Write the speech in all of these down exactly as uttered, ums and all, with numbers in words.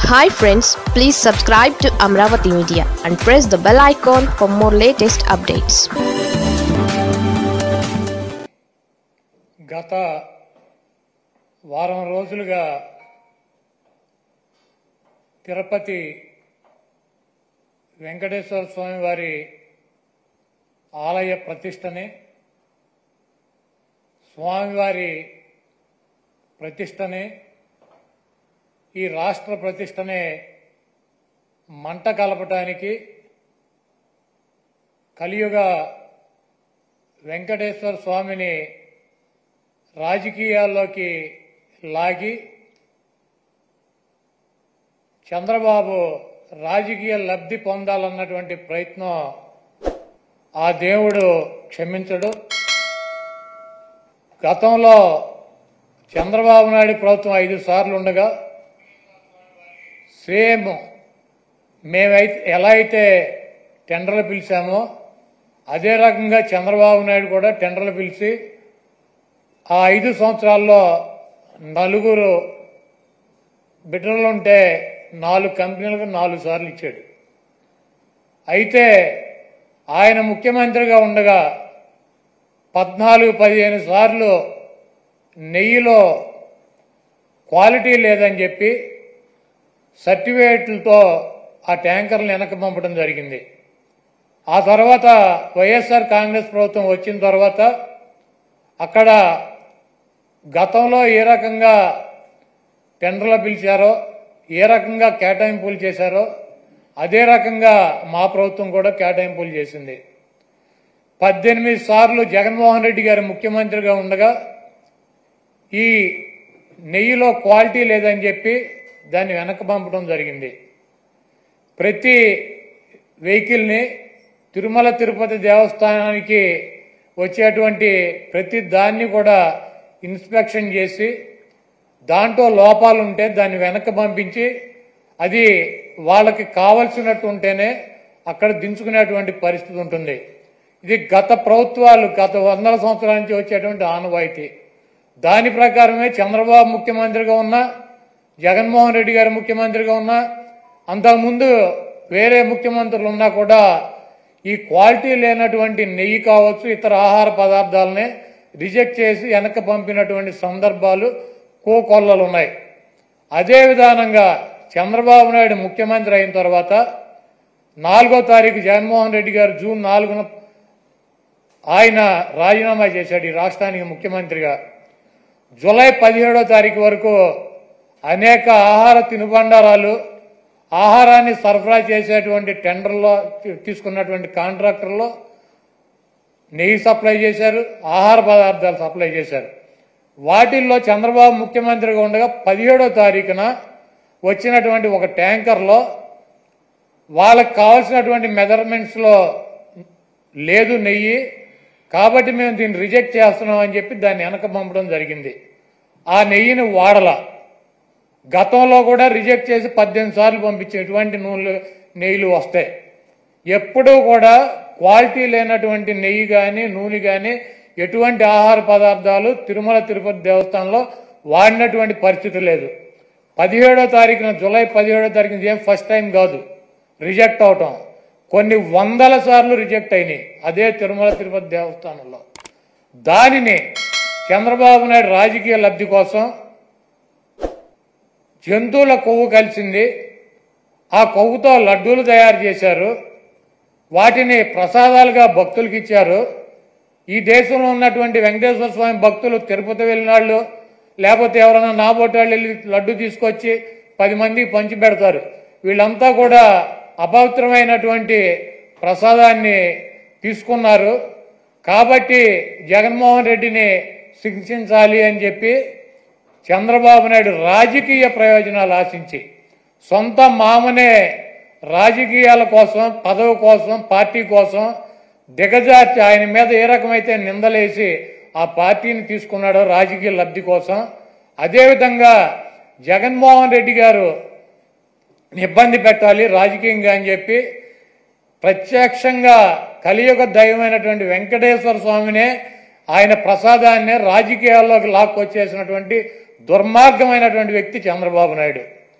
Hi friends, please subscribe to Amravati Media and press the bell icon for more latest updates. గత వారం రోజులుగా తిరుపతి వెంకటేశ్వర స్వామి వారి ఆలయ ప్రతిష్టని స్వామివారి ప్రతిష్టని ఈ రాష్ట్ర ప్రతిష్టనే మంట కలపటానికి కలియుగ వెంకటేశ్వర స్వామిని రాజకీయాల్లోకి లాగి చంద్రబాబు రాజకీయ లబ్ధి పొందాలన్నటువంటి ప్రయత్నం ఆ దేవుడు క్షమించడు. గతంలో చంద్రబాబు నాయుడు ప్రభుత్వం ఐదు సార్లు ఉండగా సేమ్ మేమైతే ఎలా అయితే టెండర్లు పిలిచామో అదే రకంగా చంద్రబాబు నాయుడు కూడా టెండర్లు పిలిచి ఆ ఐదు సంవత్సరాల్లో నలుగురు బిడ్డలుంటే నాలుగు కంపెనీలకు నాలుగు సార్లు ఇచ్చాడు. అయితే ఆయన ముఖ్యమంత్రిగా ఉండగా పద్నాలుగు పదిహేను సార్లు నెయ్యిలో క్వాలిటీ లేదని చెప్పి సర్టిఫికేట్లతో ఆ ట్యాంకర్లు వెనక్కి పంపడం జరిగింది. ఆ తర్వాత వైఎస్ఆర్ కాంగ్రెస్ ప్రభుత్వం వచ్చిన తర్వాత అక్కడ గతంలో ఏ రకంగా టెండర్లు పిలిచారో ఏ రకంగా కేటాయింపులు చేశారో అదే రకంగా మా ప్రభుత్వం కూడా కేటాయింపులు చేసింది. పద్దెనిమిది సార్లు జగన్మోహన్ రెడ్డి గారు ముఖ్యమంత్రిగా ఉండగా ఈ నెయ్యిలో క్వాలిటీ లేదని చెప్పి దాన్ని వెనక్కి పంపడం జరిగింది. ప్రతి వెహికల్ని తిరుమల తిరుపతి దేవస్థానానికి వచ్చేటువంటి ప్రతి దాన్ని కూడా ఇన్స్పెక్షన్ చేసి దాంట్లో లోపాలు ఉంటే దాన్ని వెనక్కి పంపించి అది వాళ్ళకి కావలసినట్టు ఉంటేనే అక్కడ దించుకునేటువంటి పరిస్థితి ఉంటుంది. ఇది గత ప్రభుత్వాలు గత వందల సంవత్సరాల నుంచి వచ్చేటువంటి ఆనవాయితీ. దాని ప్రకారమే చంద్రబాబు ముఖ్యమంత్రిగా ఉన్నా జగన్మోహన్ రెడ్డి గారు ముఖ్యమంత్రిగా ఉన్నా అంతకుముందు వేరే ముఖ్యమంత్రులు ఉన్నా కూడా ఈ క్వాలిటీ లేనటువంటి నెయ్యి కావచ్చు ఇతర ఆహార పదార్థాలనే రిజెక్ట్ చేసి వెనక్కి పంపినటువంటి సందర్భాలు కోకొల్లలు ఉన్నాయి. అదే విధానంగా చంద్రబాబు నాయుడు ముఖ్యమంత్రి అయిన తర్వాత నాలుగో తారీఖు జగన్మోహన్ రెడ్డి గారు జూన్ నాలుగున ఆయన రాజీనామా చేశాడు ఈ రాష్ట్రానికి ముఖ్యమంత్రిగా. జూలై పదిహేడో తారీఖు వరకు అనేక ఆహార తినుబండారాలు ఆహారాన్ని సరఫరా చేసేటువంటి టెండర్లో తీసుకున్నటువంటి కాంట్రాక్టర్లో నెయ్యి సప్లై చేశారు, ఆహార పదార్థాలు సప్లై చేశారు. వాటిల్లో చంద్రబాబు ముఖ్యమంత్రిగా ఉండగా పదిహేడో తారీఖున వచ్చినటువంటి ఒక ట్యాంకర్లో వాళ్ళకి కావాల్సినటువంటి మెజర్మెంట్స్లో లేదు నెయ్యి, కాబట్టి మేము దీన్ని రిజెక్ట్ చేస్తున్నాం అని చెప్పి దాన్ని వెనక పంపడం జరిగింది. ఆ నెయ్యిని వాడల గతంలో కూడా రిజెక్ట్ చేసి పద్దెనిమిది సార్లు పంపించే ఎటువంటి నూనెలు నెయ్యిలు వస్తాయి. ఎప్పుడూ కూడా క్వాలిటీ లేనటువంటి నెయ్యి కానీ నూనె కానీ ఎటువంటి ఆహార పదార్థాలు తిరుమల తిరుపతి దేవస్థానంలో వాడినటువంటి పరిస్థితి లేదు. పదిహేడో తారీఖున జూలై పదిహేడో తారీఖున ఏం ఫస్ట్ టైం కాదు రిజెక్ట్ అవటం, కొన్ని వందల సార్లు రిజెక్ట్ అయినాయి అదే తిరుమల తిరుపతి దేవస్థానంలో. దానిని చంద్రబాబు నాయుడు రాజకీయ లబ్ధి కోసం జంతువుల కొవ్వు కలిసింది, ఆ కొవ్వుతో లడ్డూలు తయారు చేశారు, వాటిని ప్రసాదాలుగా భక్తులకు ఇచ్చారు. ఈ దేశంలో ఉన్నటువంటి వెంకటేశ్వర స్వామి భక్తులు తిరుపతి వెళ్ళినాళ్ళు లేకపోతే ఎవరైనా నాబోటాళ్ళు వెళ్ళి లడ్డు తీసుకొచ్చి పది మందికి పంచి పెడతారు. వీళ్ళంతా కూడా అపవిత్రమైనటువంటి ప్రసాదాన్ని తీసుకున్నారు. కాబట్టి జగన్మోహన్ రెడ్డిని శిక్షించాలి అని చెప్పి చంద్రబాబు నాయుడు రాజకీయ ప్రయోజనాలు ఆశించి సొంత మామనే రాజకీయాల కోసం పదవి కోసం పార్టీ కోసం దిగజార్చి ఆయన మీద ఏ రకమైతే నిందలేసి ఆ పార్టీని తీసుకున్నాడో రాజకీయ లబ్ధి కోసం, అదేవిధంగా జగన్మోహన్ రెడ్డి గారు ఇబ్బంది పెట్టాలి రాజకీయంగా అని చెప్పి ప్రత్యక్షంగా కలియుగ దైవమైనటువంటి వెంకటేశ్వర స్వామినే ఆయన ప్రసాదాన్ని రాజకీయాల్లోకి లాక్కొచ్చేసినటువంటి దుర్మార్గమైనటువంటి వ్యక్తి చంద్రబాబు నాయుడు.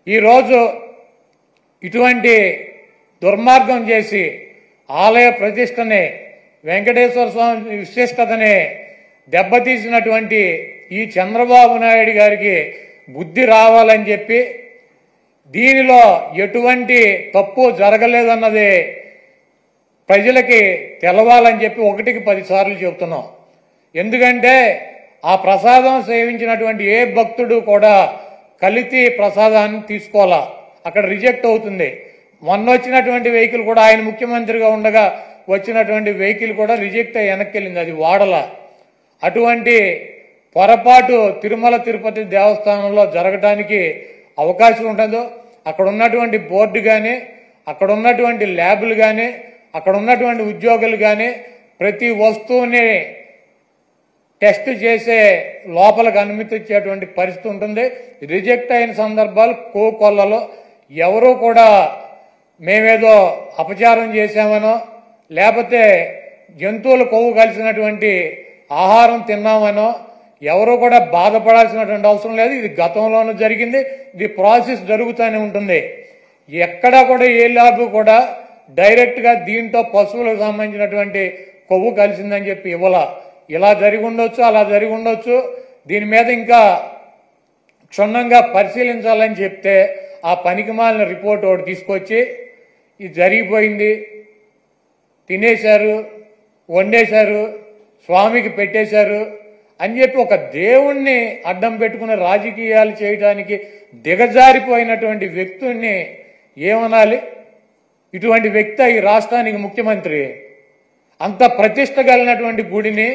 ఈరోజు ఇటువంటి దుర్మార్గం చేసి ఆలయ ప్రతిష్టని, వెంకటేశ్వర స్వామి విశిష్టతని దెబ్బతీసినటువంటి ఈ చంద్రబాబు నాయుడు గారికి బుద్ధి రావాలని చెప్పి, దీనిలో ఎటువంటి తప్పు జరగలేదన్నది ప్రజలకి తెలవాలని చెప్పి ఒకటికి పదిసార్లు చెబుతున్నాం. ఎందుకంటే ఆ ప్రసాదం సేవించినటువంటి ఏ భక్తుడు కూడా కలిసి ప్రసాదాన్ని తీసుకోవాలా, అక్కడ రిజెక్ట్ అవుతుంది. మొన్న వచ్చినటువంటి వెహికల్ కూడా, ఆయన ముఖ్యమంత్రిగా ఉండగా వచ్చినటువంటి వెహికల్ కూడా రిజెక్ట్ అయ్యి వెనక్కి వెళ్ళింది, అది వాడల. అటువంటి పొరపాటు తిరుమల తిరుపతి దేవస్థానంలో జరగడానికి అవకాశం ఉంటుందో, అక్కడ ఉన్నటువంటి బోర్డు కానీ, అక్కడ ఉన్నటువంటి ల్యాబులు కానీ, అక్కడ ఉన్నటువంటి ఉద్యోగులు కానీ ప్రతి వస్తువుని టెస్ట్ చేసే లోపలికి అనుమతి ఇచ్చేటువంటి పరిస్థితి ఉంటుంది. రిజెక్ట్ అయిన సందర్భాలు కోకొల్లలో ఎవరూ కూడా మేమేదో అపచారం చేశామనో, లేకపోతే జంతువులు కొవ్వు కలిసినటువంటి ఆహారం తిన్నామనో ఎవరూ కూడా బాధపడాల్సినటువంటి అవసరం లేదు. ఇది గతంలోనూ జరిగింది, ఇది ప్రాసెస్ జరుగుతూనే ఉంటుంది. ఎక్కడా కూడా ఏ ల్యాబ్ కూడా డైరెక్ట్గా దీంట్లో పశువులకు సంబంధించినటువంటి కొవ్వు కలిసిందని చెప్పి ఇవ్వాల. ఇలా జరిగి ఉండొచ్చు, అలా జరిగి ఉండొచ్చు. దీని మీద ఇంకా క్షుణ్ణంగా పరిశీలించాలని చెప్తే ఆ పనికిమాలిన రిపోర్ట్ ఒకటి తీసుకొచ్చి ఇది జరిగిపోయింది, తినేశారు, వండేశారు, స్వామికి పెట్టేశారు అని చెప్పి ఒక దేవుణ్ణి అడ్డం పెట్టుకుని రాజకీయాలు చేయడానికి దిగజారిపోయినటువంటి వ్యక్తుల్ని ఏమనాలి? ఇటువంటి వ్యక్తి ఈ రాష్ట్రానికి ముఖ్యమంత్రి. అంత ప్రతిష్ట కలిగినటువంటి గుడిని,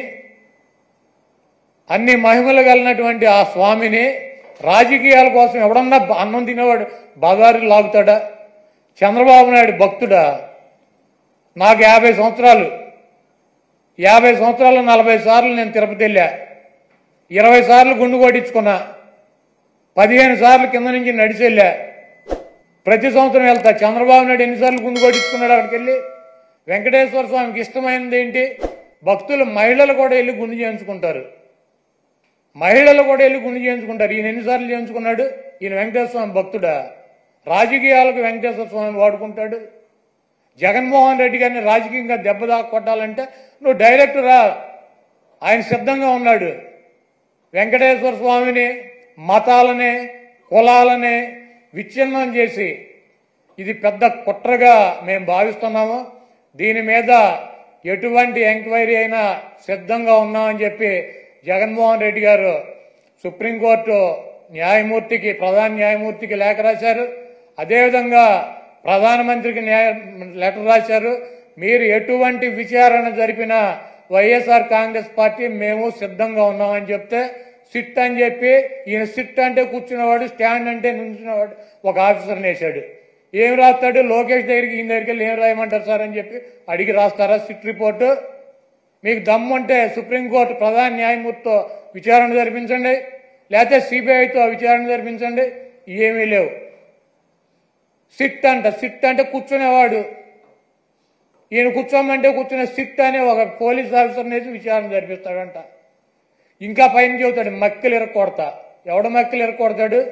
అన్ని మహిమలు కలిగినటువంటి ఆ స్వామిని రాజకీయాల కోసం ఎవడన్నా అన్నం తినేవాడు బజారు లాగుతాడా? చంద్రబాబు నాయుడు భక్తుడా? నాకు యాభై సంవత్సరాలు యాభై సంవత్సరాలు నలభై సార్లు నేను తిరుపతి వెళ్ళా, ఇరవై సార్లు గుండు కొట్టించుకున్నా, పదిహేను సార్లు కింద నుంచి నడిచి వెళ్ళా, ప్రతి సంవత్సరం వెళ్తా. చంద్రబాబు నాయుడు ఎన్నిసార్లు గుండు కొట్టించుకున్నాడు అక్కడికి వెళ్ళి? వెంకటేశ్వర స్వామికి ఇష్టమైనది ఏంటి? భక్తులు, మహిళలు కూడా వెళ్ళి గుండు చేయించుకుంటారు, మహిళలు కూడా వెళ్ళి గుండు చేయించుకుంటారు. ఈయన ఎన్నిసార్లు చేయించుకున్నాడు? ఈయన వెంకటేశ్వర స్వామి భక్తుడా? రాజకీయాలకు వెంకటేశ్వర స్వామి వాడుకుంటాడు. జగన్మోహన్ రెడ్డి గారిని రాజకీయంగా దెబ్బ కొట్టాలంటే నువ్వు డైరెక్ట్ రా, ఆయన సిద్ధంగా ఉన్నాడు. వెంకటేశ్వర స్వామిని, మతాలని, కులాలని విచ్ఛిన్నం చేసి ఇది పెద్ద కుట్రగా మేము భావిస్తున్నాము. దీని మీద ఎటువంటి ఎంక్వైరీ అయినా సిద్ధంగా ఉన్నామని చెప్పి జగన్మోహన్ రెడ్డి గారు సుప్రీంకోర్టు న్యాయమూర్తికి, ప్రధాన న్యాయమూర్తికి లేఖ రాశారు. అదేవిధంగా ప్రధానమంత్రికి న్యాయ లెటర్ రాశారు. మీరు ఎటువంటి విచారణ జరిపినా వైఎస్ఆర్ కాంగ్రెస్ పార్టీ మేము సిద్ధంగా ఉన్నామని చెప్తే సిట్ అని చెప్పి, ఈయన సిట్ అంటే కూర్చున్నవాడు, స్టాండ్ అంటే నుంచున్నవాడు ఒక ఆఫీసర్ని వేశాడు. ఏం రాస్తాడు? లోకేష్ దగ్గరికి, ఈయన దగ్గరికి వెళ్ళి ఏం రాయమంటారు సార్ అని చెప్పి అడిగి రాస్తారా సిట్ రిపోర్టు? మీకు దమ్ముంటే సుప్రీంకోర్టు ప్రధాన న్యాయమూర్తితో విచారణ జరిపించండి, లేకపోతే సిబిఐతో విచారణ జరిపించండి. ఏమీ లేవు. సిట్ అంట, సిట్ అంటే కూర్చునేవాడు. ఈయన కూర్చోమంటే కూర్చునే సిట్ అనే ఒక పోలీస్ ఆఫీసర్ని వేసి విచారణ జరిపిస్తాడంట. ఇంకా పైన చెబుతాడు మక్కలు ఇరక్కొడతా. ఎవడ మక్కలు ఇరక్కొడతాడు?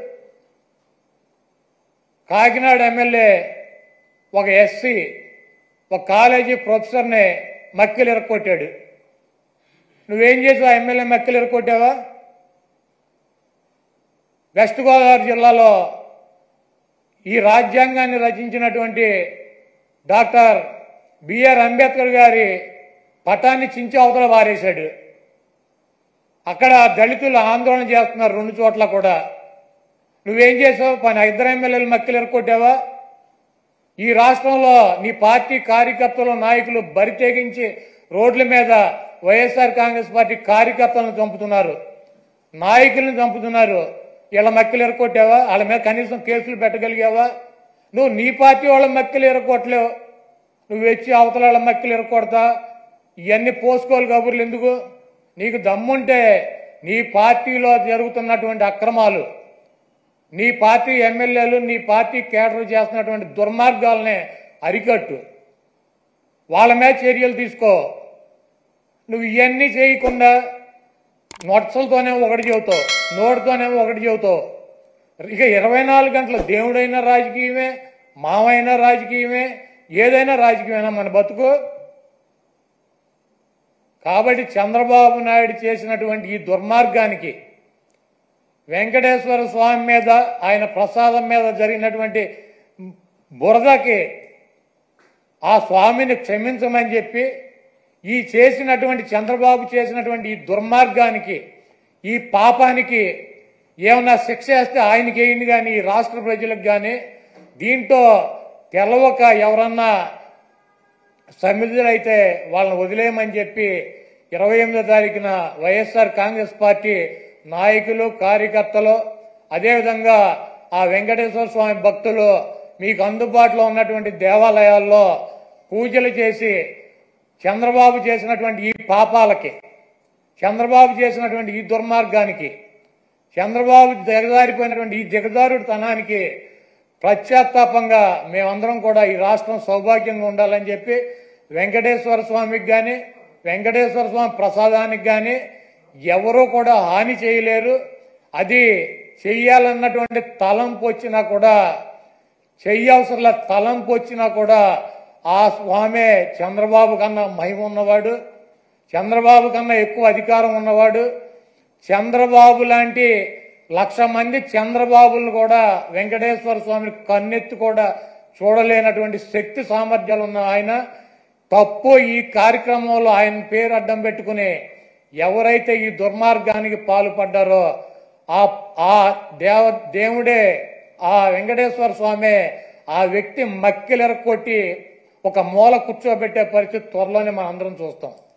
కాకినాడ ఎమ్మెల్యే ఒక ఎస్సీ ఒక కాలేజీ ప్రొఫెసర్ని మక్కలు ఇరక్కొట్టాడు. నువ్వేం చేసావు? ఎమ్మెల్యే మక్కలు ఇరక్కొట్టావా? వెస్ట్ గోదావరి జిల్లాలో ఈ రాజ్యాంగాన్ని రచించినటువంటి డాక్టర్ బిఆర్ అంబేద్కర్ గారి పటాన్ని చించి అవతల వారేశాడు. అక్కడ దళితులు ఆందోళన చేస్తున్నారు రెండు చోట్ల కూడా. నువ్వేం చేసావు? పని ఇద్దరు ఎమ్మెల్యేలు మక్కలు ఎరకొట్టావా? ఈ రాష్ట్రంలో నీ పార్టీ కార్యకర్తలు, నాయకులు బరి తెగించి రోడ్ల మీద వైఎస్ఆర్ కాంగ్రెస్ పార్టీ కార్యకర్తలను చంపుతున్నారు, నాయకులను చంపుతున్నారు. వీళ్ళ మక్కలు ఎరకొట్టావా? వాళ్ళ మీద కనీసం కేసులు పెట్టగలిగావా? నువ్వు నీ పార్టీ వాళ్ళ మక్కలు ఎరకొట్టలేవు, నువ్వు వచ్చి అవతల వాళ్ళ మక్కలు ఎరకొడతా. ఇవన్నీ పోసుకోవాలి కబుర్లు ఎందుకు? నీకు దమ్ముంటే నీ పార్టీలో జరుగుతున్నటువంటి అక్రమాలు, నీ పార్టీ ఎమ్మెల్యేలు, నీ పార్టీ కేడర్ చేస్తున్నటువంటి దుర్మార్గాలనే అరికట్టు, వాళ్ళ మీద చర్యలు తీసుకో. నువ్వు ఇవన్నీ చేయకుండా నొట్సలతోనే ఒకటి చెబుతావు, నోటితోనేమో ఒకటి చెబుతావు. ఇక ఇరవై నాలుగు గంటల దేవుడైనా రాజకీయమే, మావైనా రాజకీయమే, ఏదైనా రాజకీయమైనా మన బతుకు. కాబట్టి చంద్రబాబు నాయుడు చేసినటువంటి ఈ దుర్మార్గానికి, వెంకటేశ్వర స్వామి మీద, ఆయన ప్రసాదం మీద జరిగినటువంటి బురదకి ఆ స్వామిని క్షమించమని చెప్పి, ఈ చేసినటువంటి చంద్రబాబు చేసినటువంటి ఈ దుర్మార్గానికి, ఈ పాపానికి ఏమన్నా శిక్ష వేస్తే ఆయనకి వేయండి కానీ ఈ రాష్ట్ర ప్రజలకు కానీ, దీంట్లో తెలవక ఎవరన్నా సమిధులైతే వాళ్ళని వదిలేయమని చెప్పి ఇరవై ఎనిమిదో తారీఖున వైఎస్ఆర్ కాంగ్రెస్ పార్టీ నాయకులు, కార్యకర్తలు, అదేవిధంగా ఆ వెంకటేశ్వర స్వామి భక్తులు మీకు అందుబాటులో ఉన్నటువంటి దేవాలయాల్లో పూజలు చేసి చంద్రబాబు చేసినటువంటి ఈ పాపాలకి, చంద్రబాబు చేసినటువంటి ఈ దుర్మార్గానికి, చంద్రబాబు దిగజారిపోయినటువంటి ఈ దిగజారుడుతనానికి ప్రత్యాత్తాపంగా మేమందరం కూడా ఈ రాష్ట్రం సౌభాగ్యంగా ఉండాలని చెప్పి వెంకటేశ్వర స్వామికి కానీ, వెంకటేశ్వర స్వామి ప్రసాదానికి కానీ ఎవరూ కూడా హాని చేయలేరు. అది చెయ్యాలన్నటువంటి తలంపు వచ్చినా కూడా, చెయ్యవసరంలో తలంపు వచ్చినా కూడా ఆ స్వామే చంద్రబాబు కన్నా మహిమ ఉన్నవాడు, చంద్రబాబు కన్నా ఎక్కువ అధికారం ఉన్నవాడు. చంద్రబాబు లాంటి లక్ష మంది చంద్రబాబులను కూడా వెంకటేశ్వర స్వామిని కన్నెత్తి కూడా చూడలేనటువంటి శక్తి సామర్థ్యాలు ఉన్న ఆయన తప్పు ఈ కార్యక్రమంలో ఆయన పేరు అడ్డం పెట్టుకుని ఎవరైతే ఈ దుర్మార్గానికి పాల్పడ్డారో ఆ ఆ దేవ దేవుడే ఆ వెంకటేశ్వర స్వామి ఆ వ్యక్తి మక్కిలెరకొట్టి ఒక మూల కూర్చోబెట్టే పరిస్థితి త్వరలోనే మనం అందరం చూస్తాం.